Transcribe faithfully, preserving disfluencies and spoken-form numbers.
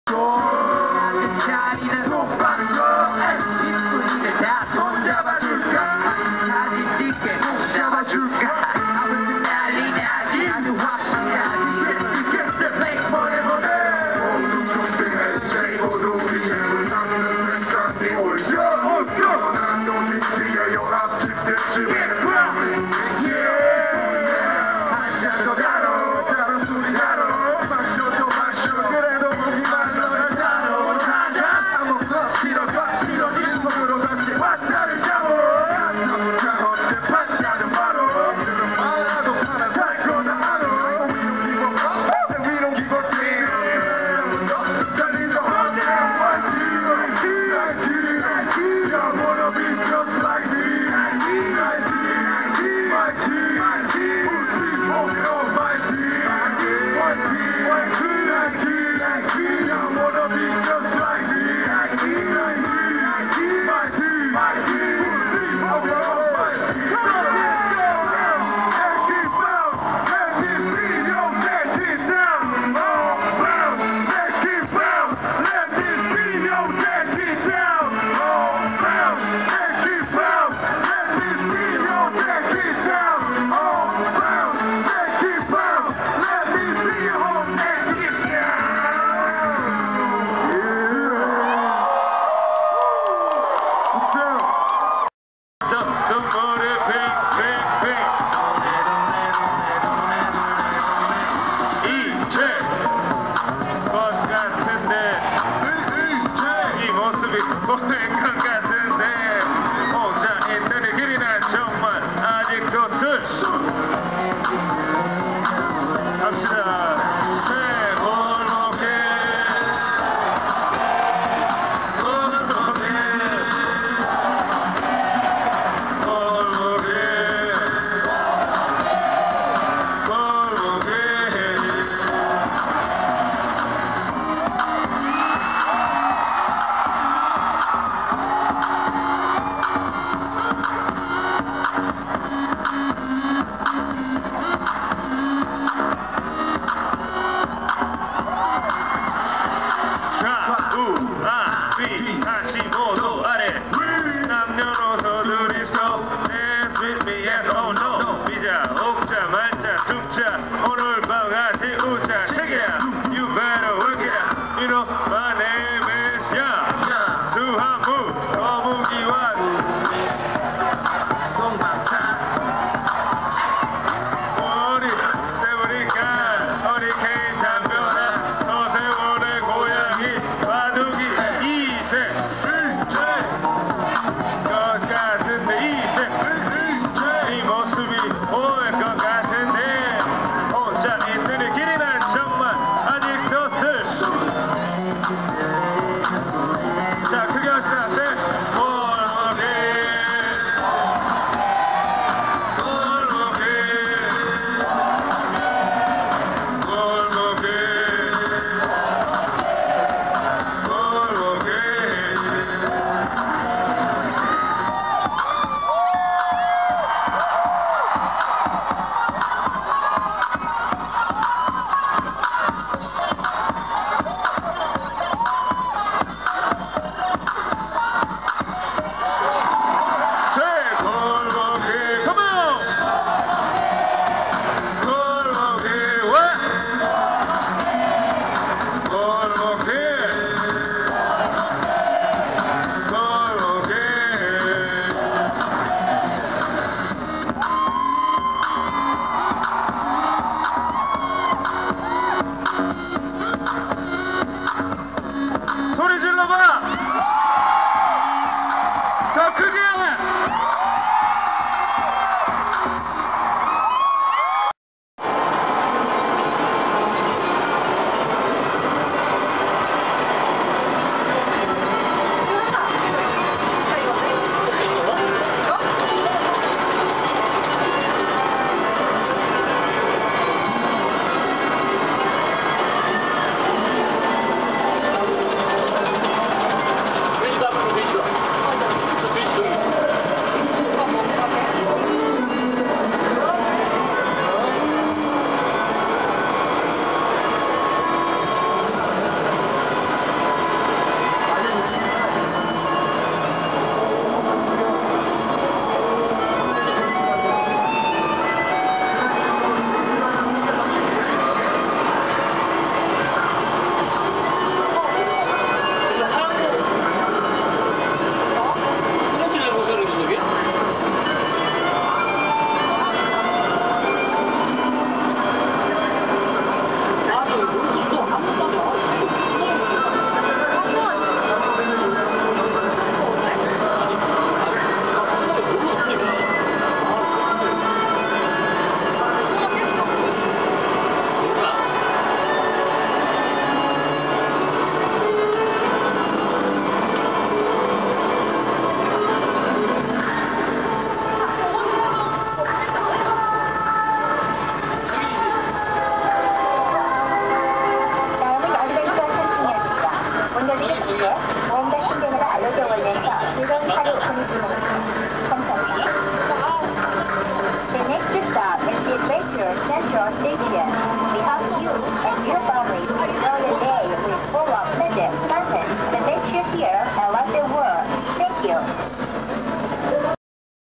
자리는 똑바로 이쁜이들 다 손잡아줄까 사진 찍게 잡아줄까 아무튼 난리 나지 아주 확실하지 Get the place forever 모두 청생의 제이모두 우리의 남는 생각이 올려 난 도시지의 연합 집대집에 한잔 더 다뤄 다른 소리 다뤄 마셔도 마셔 그래도 무기만 너를 다뤄 한잔 아무것도 싫어가 싫어진 속으로 다시 환자를 잡어 어때 판자는 바로 알아도 하나 살 거다 알아 We don't give a damn 달리는 혼자 화이팅 화이팅 화이팅 I wanna be just like me 화이팅 화이팅 화이팅 put it on my team 화이팅 화이팅 화이팅 I wanna be just like me 화이팅 화이팅 화이팅 화이팅 put it on my team Let's go and keep out and keep beat your let it down all round let's keep out let this beat your let it down all round let's keep out let this beat your let it down all round let's keep out let me see your home let it down somebody bang, bang, bang. 이제 버스 같은데 이 모습이 보행강 같은데 혼자 있는 길이나 정말 아직도 들 갑시다 새 골목에 골목에 골목에 골목에 자, 우, 아, 비, 다시 모두 아래 남녀노소 둘이서 Dance with me, yes, oh no 비자, 옥자, 말자, 툭자 오늘 밤 같이 웃자 Check it out, you better work it out You know, my name is Yang 수한무, 거북이와 머리 세우니까 허리케인 담벼락 서세월의 고양이 바둑이 이세 谢谢。